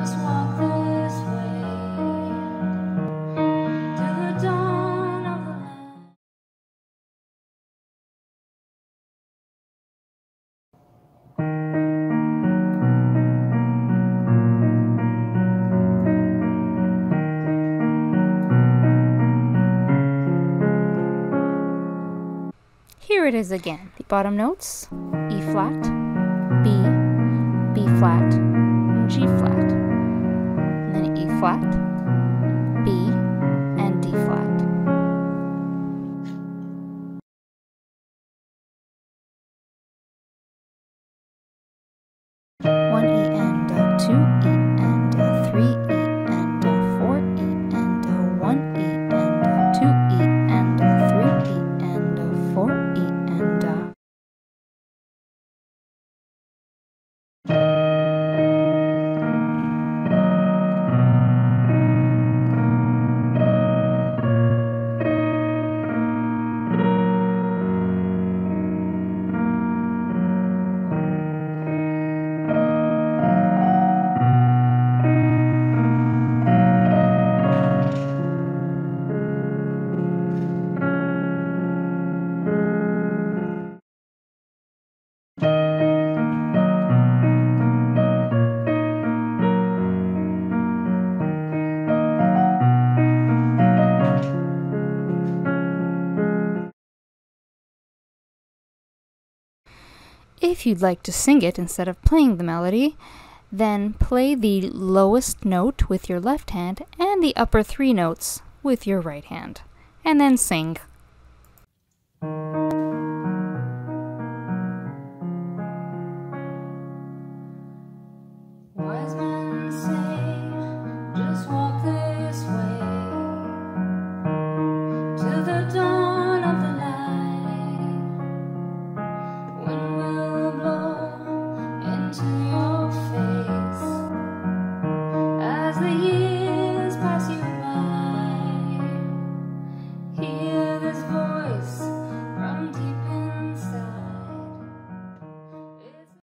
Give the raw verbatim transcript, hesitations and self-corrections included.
Here it is again. The bottom notes: E flat, B, B flat, and G flat. And then E flat, B, and D flat. One E and uh, two E and uh, three E and uh, four E and uh, one E and uh, two E and uh, three E and uh, four E and uh, If you'd like to sing it instead of playing the melody, then play the lowest note with your left hand and the upper three notes with your right hand, and then sing. Wise men say